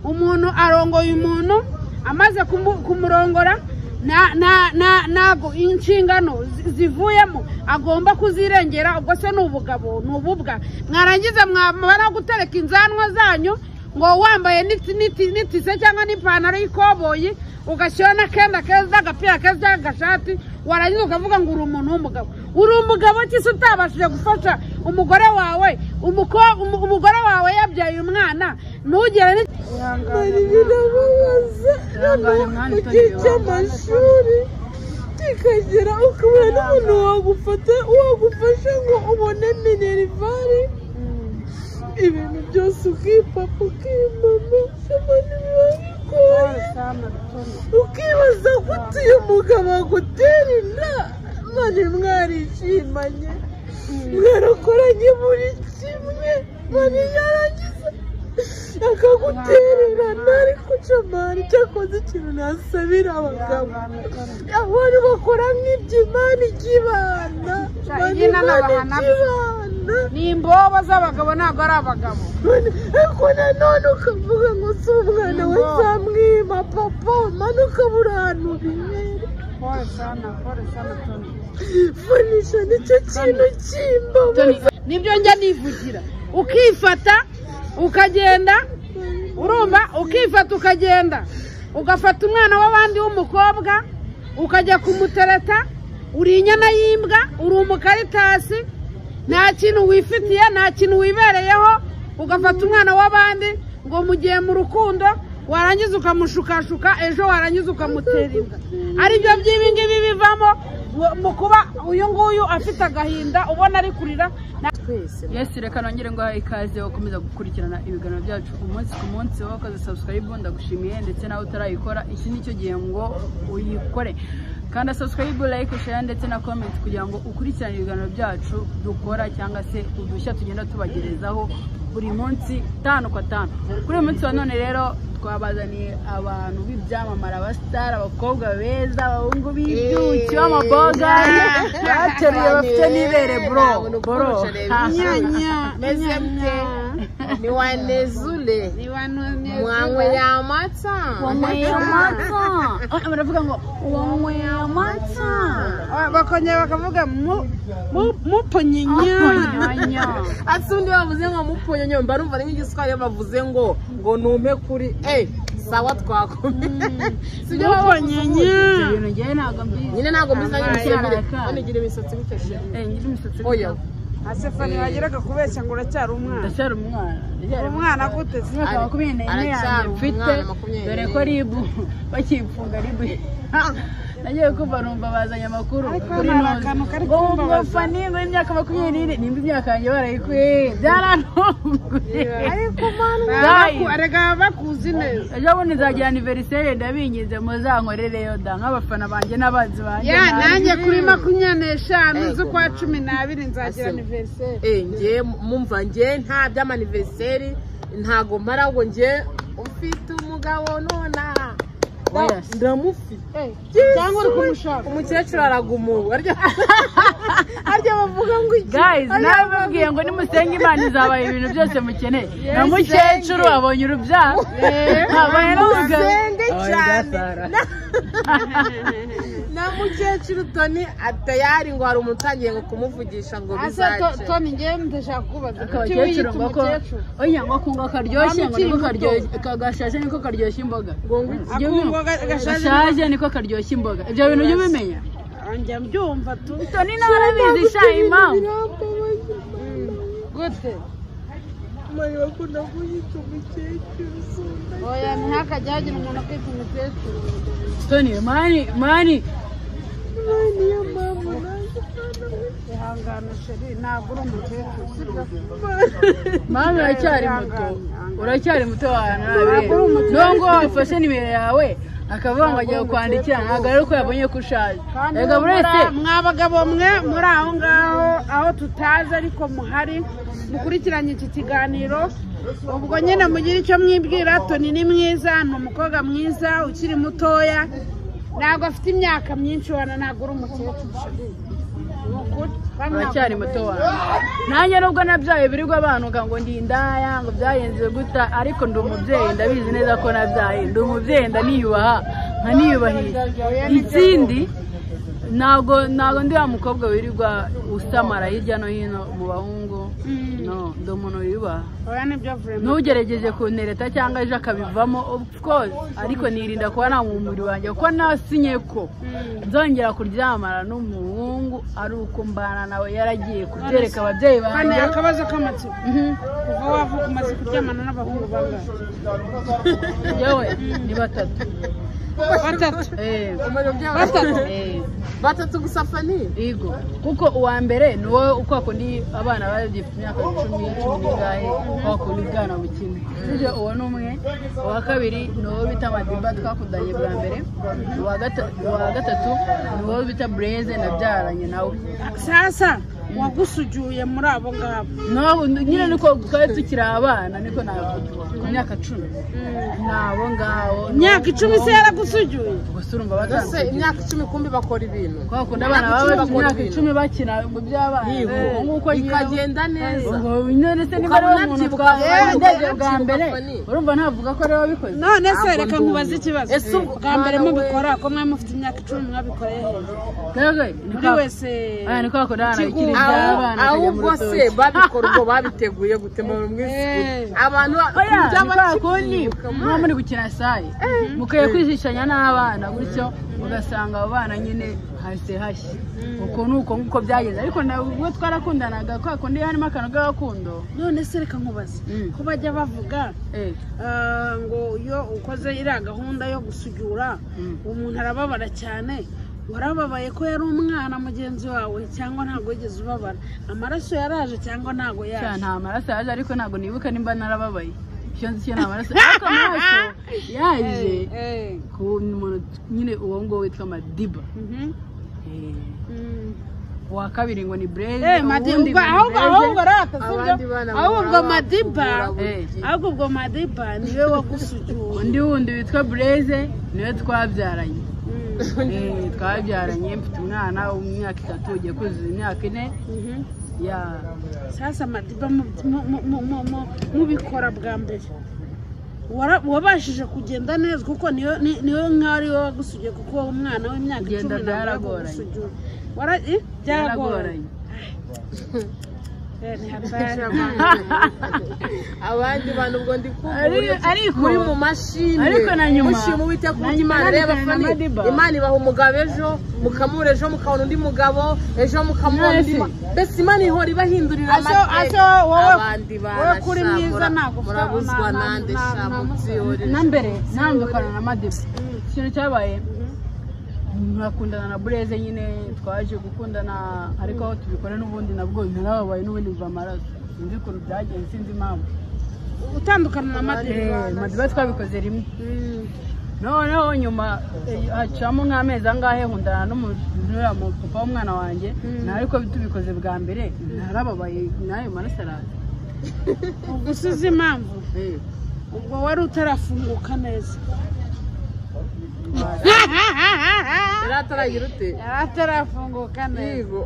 umuntu arongoye umuntu amaze kumurongora nago inshingano zivuyemo agomba kuzirengera ubwo se n'ubugabo n'ububwa mwarangiza mwamara gutereka inzanwa zanyu ngo wambaye nitise cyangwa n'ipantaro y'ikoboyi ugashona kenda keza agapira keza agashati warangiza ukavuga ngo uri umuntu w'umugabo uri umugabo cyise utabashije gufasha umugore wawe umugore wawe yabyaye umwana ntugere cy'amashuri kikagera ukabona n'umuntu wagufasha ngo ubone minerivare ibintu byose ukipapa ukimama ukibaza gute uyu mugabo agutera inda mani mwarishimanye mwarakoranye buri kimwe mani yarangiza akagutererana ariko camani cyakoze ikintu nasabira abagabo abari bakora nk'iby'imana ikibana ni imbobo z'abagabo ntabwo ari abagabo ariko nanone ukavuga ngo si umwana we nzamwima papa mani ukabura ahantu bibera fanisha nicyo kintu cy'imbabazi nibyo njya nivugira ukifata ukagenda urumva ukifata ukagenda ugafata umwana w'abandi w'umukobwa ukajya kumutereta uri inyana y'imbwa uri umukaritasi nta kintu wifitiye nta kintu wibereyeho ugafata umwana w'abandi ngo mugiye mu rukundo warangiza ukamushukashuka ejo warangiza ukamutera inda aribyo by'ibingibi bivamo mu kuba uyu nguyu afite agahinda ubona ari kurira Yes, reka nongere ngo ikaze ukomeza gukurikirana ibiganiro byacu umunsi ku munsi wakoze subscribe ndagushimiye ndetse nawe utarayikora iki nicyo gihe ngo uyikore kandi subscribe like share ndetse na comment kugira ngo ukurikirane ibiganiro byacu dukora cyangwa se udushya tugenda tubagerezaho buri munsi 5 kwa 5 kuri uyu munsi wa none rero twabazaniye abantu b'ibyamamara abastar abakobwa beza abahungu b'ibyuki b'amaboga bateruye bafite n'ibere bro nyanya mezemke ni wanezule mwanwe ya mata baravuga ngo wanwe ya mata bakongera bakavuga muponyinya asundi bavuze ngo muponyinya mbarumva n'igiswahili bavuze ngo numpe kuri sawa twakomeye sibyo muponyinya nyine ntago mbizanye imisembere anigira imisatsi bikeshe ngira imisatsi oya Asefani wageraga kubeshya ngo uracyari umwana umwana gute se makumyabiri n'ine mfite dore ko ribu bakimfunga ribu nagiye kumva numva bazanye amakuru kuri none ngo Fani ngo imyaka 24 nimba imyaka yanjye barayikuye byarantunguye ariko manu arega bakuzi neza ejo bundi nzagira anniversaire ndabingize muzankorereyo da nk'abafana banjye n'abazi banjye nanjye kuri 25 z'ukwa 12 nzagira anniversaire ngiye mumva ngiye nta by'anniversaire ntago mara ngo ngiye ufite umugabo nona ndamufite cyangwa uri kumushaka umukecuru aragumuwe arya bavuga ngo guys nawe babwiye ngo nimusenga Imana izabaye ibintu byose mukeneye na mukecuru abonye urubyaro habaye n'ubusenge cyane na mukecuru Tony atayari ngo hari umutangiye ngo kumuvugisha ngo bizace Tony ngiye ndashaka kubaza akabakecuru ngo ko oya ngo kunga karyoshye ngo niko karyoshye kagashashe niko karyoshye imboga gashaje niko karyoshye imboga ibyo bintu ujye ubimenya njya mbyumva tu Tony nawe arabizi sha impamvu gute mari bakunda kuyita umukecuru oya ntakajya hagira umuntu akwita umukecuru Tony mani ya mama ihangana sheri ntabwo uri umukecuru mama uracyari muto wana nongo wafashe nimero yawe akavuga ngo agiye kwandikira ntabwo ari uko yabonye ko ushaje rega buretse mwabagabo mwe muri aho ngaho aho tutazi ariko muhari mukurikiranye iki kiganiro ubwo nyine mugira icyo mwibwira Tony ni mwiza ni umukobwa mwiza ukiri mutoya ntabwo afite imyaka myinshi wana ntabwo uri umukecuru uracyari muto wawe nanjye nubwo nabyaye birirwa abantu ngo ndi indaya ngo byayenze guta ariko ndi umubyeyi ndabizi neza ko nabyaye ndi umubyeyi ndaniyubaha nkaniyubahisha ikindi ntago ndi wa mukobwa wirirwa usamara hirya no hino mu bahungu no ndi umuntu wiyubaha ntugerageje kuntereta cyangwa ejo akabivamo of course ariko nirinda kuba nta mu mubiri wanjye kuko nasinye ko nzongera kuryamana n'umuhungu ari uko mbana nawe yaragiye kubyereka ababyeyi banjye kandi akabazo k'amatsiko kuva wavuka umaze kuryamana n'abahungu bangahe yewe ni batatu batatu gusa Fani yego kuko uwa mbere ni wowe uko kundi abana bagifite imyaka 10 n'ingahe uko kundi bwana bukine uje uwo numwe uwa kabiri ni wowe bita Madiba twakundanye bwa mbere uwa gatatu ni wowe bita Blaze nabyaranye nawe sasa wagusujuye muri abo ngabo no nyine niko twari tukiri abana niko navuga ku myaka 10 nabo ngabo imyaka 10 se yaragusujuye gusurumba batase imyaka 10 kumbi bakora ibintu kwa kunda abana baba imyaka 10 bakina mu by'abana nguko ikagenda neza ngo nyine se niba ari umuntu twageze bwa mbere urumva ntavuga ko rero bikoze none se reka nkubaze ikibazo bwa mbere mubikora ko mwe mufite imyaka 10 mwabikoreye hehe muri wese niko akora ikiri ahubwo se babikora ubwo babiteguye gutema mu mwisi abantu by'abakundi mwa muri gukina sayi mukaye kwishishanya n'abana gutyo ugasanga abo bana nyine hase hashye uko nuko nkuko byageze ariko nabwo twarakundanaga kwa kundi harimo akantu k'agakundo none se reka nkubaze ko bajya bavuga ngo iyo ukoze iriya gahunda yo gusujura umuntu arababara cyane warababaye ko yari umwana mugenzi wawe cyangwa ntago wigeze ubabara amaraso yaraje cyangwa ntago yaje nta maraso yaje ariko ntago nibuka nimba narababaye cyo nta maraso ariko amaraso yaje ku muntu nyine uwo ngo witwa Madiba wa kabiri ngo ni Blaze Madiba ahubwo rata sibyo ahubwo Madiba niwe wagusujuye undi wundi witwa Blaze niwe twabyaranye twabyaranye mfite umwana w'imyaka 3 ugiye kuzuza imyaka 4 ya sasa Madiba mubikora bwa mbere wabashije kugenda neza kuko niyo nk'ari wowe wagusugiye kuko wowe umwana w'imyaka 10 byaragoranye byaragoranye abandi bantu ubwo ndi ariko muri mu mashini ariko na nyuma mushima Uwiteka ku Imana reba Fani Imana ibaha umugabo ejo mukamura ejo mukabona undi mugabo ejo mukamura undi mbese Imana ihora ibahindurira amateka abandi wowe kuri mwiza ntabwo murabuzwa nande sha mubyihore na mbere nambukana na Madiba ikintu cyabaye nkakundana na Blaze nyine twaje gukundana ariko aho tubikora n'ubundi nabwo narababaye n'ubundi biva amaraso sinzi ukuntu byagenze sinzi impamvu utandukana na Madiba twabikoze rimwe noneho nyuma hacamo nk'amezi angahe nkundana n'umuntu papa w'umwana wanjye ariko tubikoze bwa mbere narababaye nayo maraso araza ugusize impamvu ubwo wari utarafunguka neza Yarataragira ute yaratarafunguka neza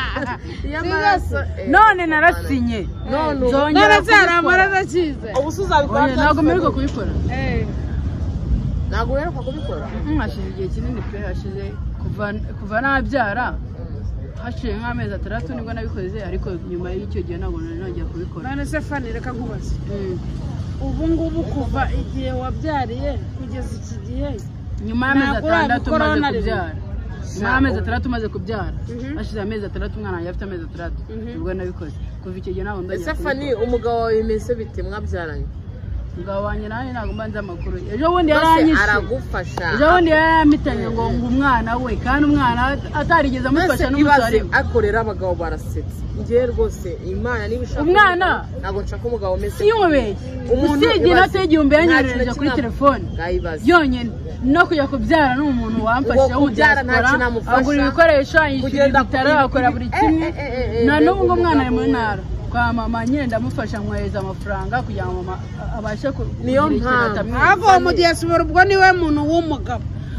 none narasinye zongera zaramara kize ubusuzabikora ntabwo mperuka kubikora ntabwo uheruka kubikora hashize igihe kinini pe hashize kuva nabyara hashize nk'amezi 3 nibwo nabikoze ariko nyuma y'icyo gihe ntabwo nongeye kubikora none se Fani reka nkubaze ubu ngubu kuva igihe wabyariye kugeza iki gihe nyuma y'amezi 6 maze kubyara nyuma y'amezi 6 maze kubyara hashize amezi 3 umwana wanjye afite amezi 3 nibwo nabikoze kuva icyo gihe ntabwo ndongera ese Fani umugabo wawe bimeze bite mwabyaranye umugabo wanjye nawe ntabwo mbanza amakuru ejo bundi yaranyishe aragufasha ejo bundi yaramitanye ngo umwana we kandi umwana atarigeze amufasha n'umusore akorera abagabo barasetse ngiye rwose Imana niba ishaka umwana ntabwo nshaka umugabo umeze siyubeshye usibye inote y'igihumbi yanyohereje kuri telefone yonyine no kujya kubyara n'umuntu wamfashe w'umudiaspora agura ibikoresho yishyura ibitaro akora buri kimwe na n'ubu ngo umwana ari muri ntara kwa mama nyine ndamufasha mwohereza amafaranga kugira ngo mama abashe niyo mpamvu avo umudiaspora ubwo niwe muntu w'umugabo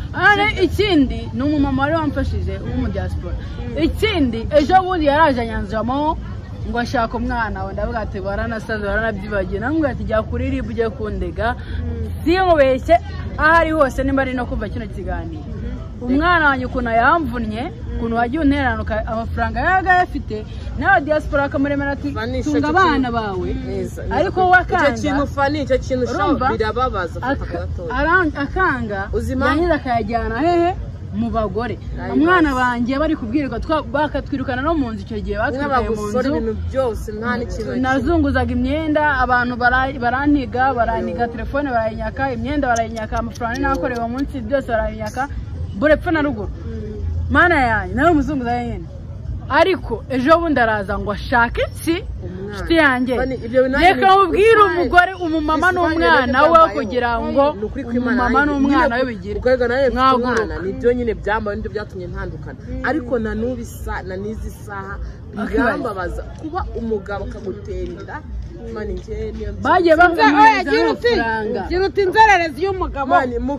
ikindi ni umumama wari wamfashije w'umudiaspora. Ikindi ejo bundi yaraje anyanzamo ngo ashaka umwana we, ndavuga ati baranasaze baranabyibagiye, namubwira ati jya kuri RIB ujye kundega sinkubeshye ahari hose nimba ari no kumva kino kiganiro. Umwana wanjye ukuntu yamvunnye, ukuntu wagiye unteranuka amafaranga yaga yafite, nawe diaspora akamuremera ati tunga abana bawe, ariko wakanga icyo kintu fani, icyo kintu shamba birababaza akanga yanyiza akayajyana hehe mu bagore. Umwana banjye bari kubwirirwa bakatwirukana no mu nzu, icyo gihe batwirukanye mu nzu, ibintu byose nta n'ikintu nazunguzaga imyenda, abantu baraniga telefone barayinyaka, imyenda barayinyaka, amafaranga nakorewe munsi byose barayinyaka, burepfa na ruguru. Mana yanjye nawe umuzunguza yene, ariko ejo bundi araza ngo ashake iki nshuti yanjye. Reka mubwire umugore, umumama n'umwana we kugira ngo umumama n'umwana we bigire mwagurana. Nibyo nyine byambaye nibyo byatumye ntandukana, ariko na n'ubisa na n'izi saha birambabaza kuba umugabo akaguterera. Bagiye gira uti inzererezi y'umugabo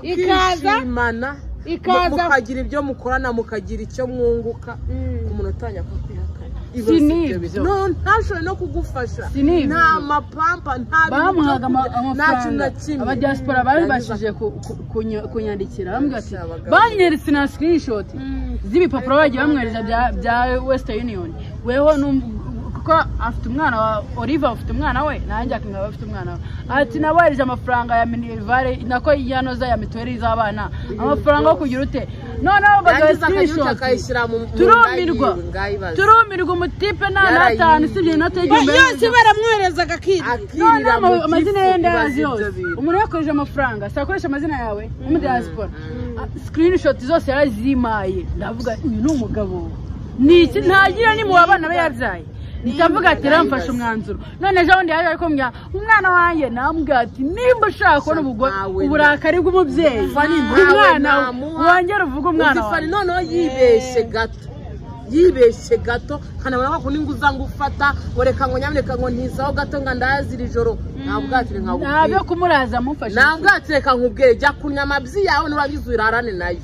ikaza mukagira ibyo mukorana, mukagira icyo mwunguka, umuntu atanya kwihakana. Ntashobore no kugufasha, nta mapampa, nta bamuhaga amafaranga. Abadiaspora babashije kunyandikira bambwira ati banyeretse na screenshot z'ibipapuro bagiye bamwereza bya Western Union. Weho kuko afite umwana wa Oliver, afite umwana we, nanjye akanga afite umwana we, ati nabarije amafaranga ya Minervare nako yanoza ya mituweli z'abana, amafaranga yo kugira ute. Noneho turumirwa umutipe na 5 sibye nategimbe yose baramwereza agakira. Noneho amazina ye ndazi yose, umuntu yakoresha amafaranga sakoresha amazina yawe umudiaspora, screenshot zose yarazimaye. Ndavuga uyu ni umugabo niki ntagira ni mu abana be yabyaye. Nitavuga ati ramfasha umwanzuro. None ejo bundi yaje ariko mbya umwana wanjye, namubwira ati nimba ushaka ko uburakari bw'umubyeyi umwana wongera uvuga umwana wawe. Noneho yibeshe gato kanabona ko ningu uzanga ufata ngo reka ngo nyamuneka ngo ntizaho gato ngo ndazira ijoro. Nabwatire nkabubwira nabyo kumuraza mufashe, nabwatire nkubwire jya kunya amabyi yawe nurangiza urarane nayo.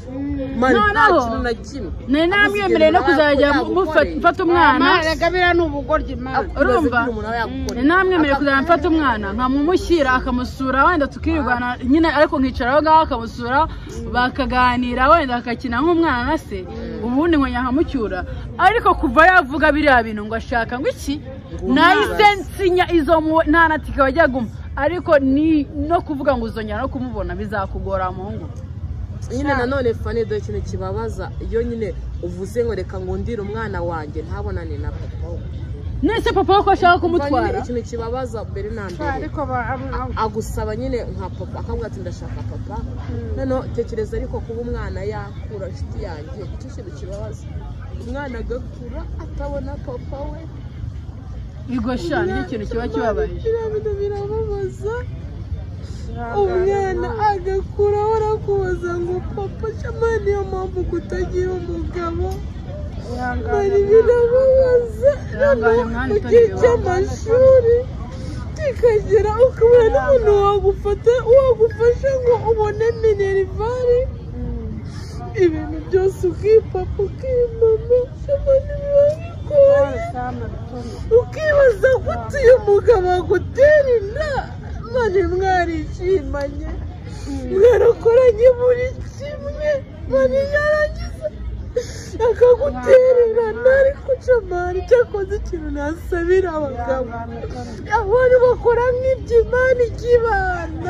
Ne namwemereye no kuzajya mfata umwana, regabira n'ubugoryi mama. Urumva namwemereye kuzajya mfata umwana nkamumushyira akamusura, wenda tukirirwana nyine, ariko nkicaraho ngaho akamusura bakaganira, wenda akakina nk'umwana na se, ubundi ngo nyahamucyura. Ariko kuva yavuga biriya bintu ngo ashaka ngo iki nayisensinya izo nta natika bajya guma, ariko ni no kuvuga ngo uzongera no kumubona bizakugora mu ngo. Nyine nanone fane do ikintu kibabaza iyo nyine uvuze ngo reka ngo ndire umwana wanjye ntabonane na papa we. Nese papa ko ashaka kumutwara. Ikintu kibabaza mbere na mbere, ariko agusaba nyine nka papa akavuga ati ndashaka papa. None tekereza ariko kuba umwana yakura nshuti yanjye, icyo kintu kibabaza. Umwana agakura atabona papa we, igosha ni ikintu kiba kibabaje. Birababaza. Umwana agakura warakubaza ngo papa cyamani niyo mpamvu kutagira umugabo. Bari birababaza. Mu gihe cy'amashuri kikagera ukabona n'umuntu wagufasha ngo ubone Minervare, ibintu byose ukipapa ukimama cyamani bibabigoye, ukibaza gute uyu mugabo agutera inda. Mani mwarishimanye, mwarakoranye buri kimwe, mani yarangiza akagutererana. Ariko camani cyakoze ikintu nasabira abagabo, abantu bakora nk'iby'Imana ikibana,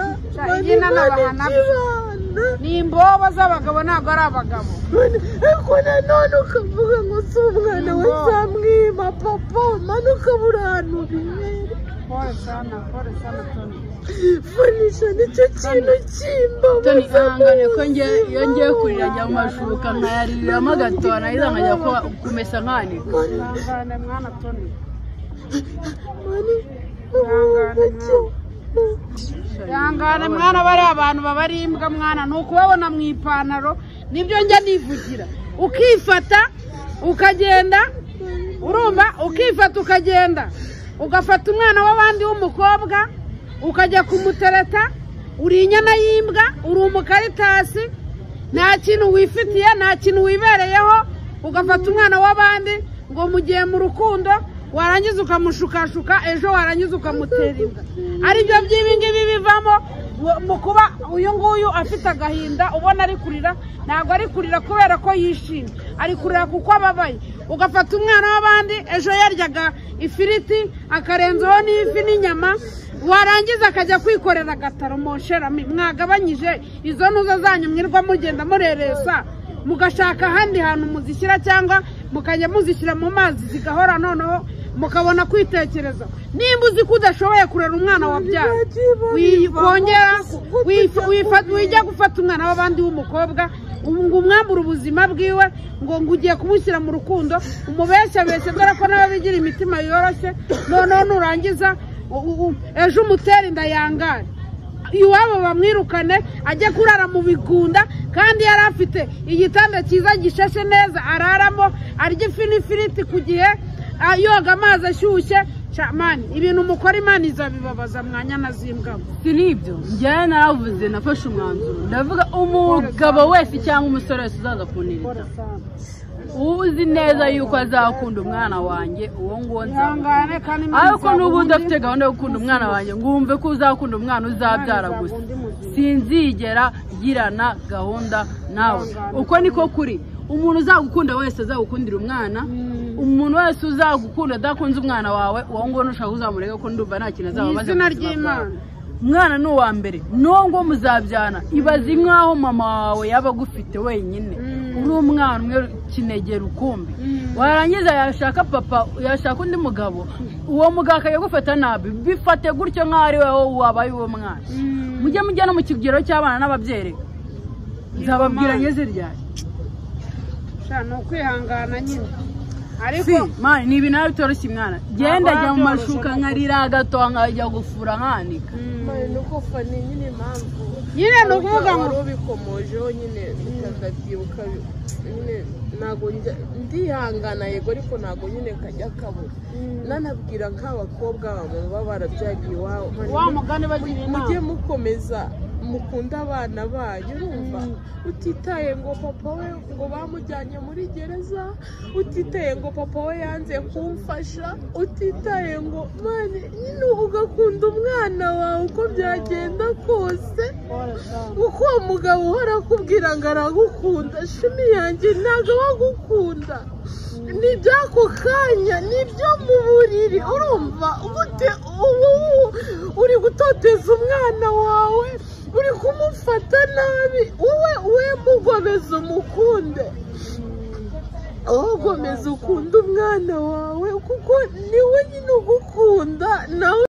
ni imbobo z'abagabo ntabwo ari abagabo. Ariko nanone ukavuga ngo si umwana we nzamwima papa, mani ukabura ahantu bibera. Pole sana Tony. Funisha nicyo kintu kimbabaza. Tony angane ko ngiye kurira njya mu mashuka nkayariramo gato, nahiza nkajya kumesa nkani. Angane mwana Tony. Angane mwana, bari abantu babari imbwa mwana, nukubabona mu ipantaro nibyo njya nivugira. Ukifata ukagenda, urumva ukifata ukagenda ugafata umwana w'abandi w'umukobwa ukajya kumutereta, uri inyana y'imbwa, uri umukaritasi. nta kintu wifitiye, nta kintu wibereyeho, ugafata umwana w'abandi ngo mugiye mu rukundo, warangiza ukamushukashuka, ejo warangiza ukamutera inda. Aribyo by'ibingibi bivamo mu kuba uyu nguyu afite agahinda, ubona ari kurira. Ntabwo ari kurira kubera ko yishimye, ari kurira kuko ababaye. Ugafata umwana w'abandi, ejo yaryaga ifiriti akarenzaho n'ifi n'inyama, warangiza akajya kwikorera agataro. Monsherami, mwagabanyije izo ntuza zanyu mwirwa mugenda mureresa, mugashaka ahandi hantu muzishyira, cyangwa mukajya muzishyira mu mazi zigahora, noneho mukabona kwitekereza. Nimba uzi ko udashoboye kurera umwana wabyaye, wikongera wijya gufata umwana w'abandi w'umukobwa ngo umwambure ubuzima bwiwe, ngo ugiye kumushyira mu rukundo, umubeshyabeshye, dore ko nawe bigira imitima yoroshye. Noneho nurangiza ejo umutera inda yangare, iwabo bamwirukane ajye kurara mu bigunda, kandi yari afite igitanda cyiza gishashe neza araramo, arya ifi n'ifiriti ku gihe, yoga amazi ashyushye. Mani, ibintu mukora Imana izabibabaza mwanya nazimbwa. Si nibyo njyewe naravuze, nafashe umwanzuro, ndavuga umugabo wese cyangwa umusore wese uzaza kunirita, uzi neza yuko azakunda umwana wanjye, uwo nguwo nzamukunda. Ariko n'ubu udafite gahunda yo gukunda umwana wanjye, ngumve ko uzakunda umwana uzabyara gusa, sinzigera girana gahunda nawe. Uko niko kuri. Umuntu uzagukunda wese azagukundira umwana, umuntu wese uzagukunda adakunze umwana wawe, uwo nguwo nushaka uzamurega, ko ndumva nta kintu azababaza. Izina ry'Imana. Umwana ni uwa mbere, n'uwo muzabyana. Ibaze nk'aho mama wawe yaba agufite wenyine, uri umwana umwe kinegera ukumbi, warangiza yashaka papa, yashaka undi mugabo, uwo mugabo akajya gufata nabi. Bifate gutyo nk'aho ari wowe wabaye uwo mwana. Mujye mujya no mu kigero cy'abana n'ababyeyi, nzababwira ngeze ryari. No kwihangana nyine. Ariko mani ni ibintu bitoroshye mwana. Genda jya mu mashuka nkarira gato, nkajya gufura nkanika. Mani nuko fani nyine impamvu nyine no kuvuga ngo bikomojeho nyine ndabyibuka nyine, nago ndihangana yego, ariko nago nyine kajya kabura. Nanabwira nk'abakobwa baba barabyagiye iwabo, wa mugani bagira inama, mujye mukomeza mukunda abana banyu, urumva, utitaye ngo papa we ngo bamujyanye muri gereza, utitaye ngo papa we yanze kumfasha, utitaye ngo mani nyine ugakunda umwana wawe uko byagenda kose, uko uwo mugabo uhora akubwira ngo aragukunda, shimi yanjye ntabwo wagukunda, ni by'ako kanya, ni byo mu buriri, urumva gute uri gutoteza umwana wawe, uri kumufata nabi. Wowe mugomeza umukunde, ugomeza ukunda umwana wawe, kuko niwe nyine ugukunda nawe.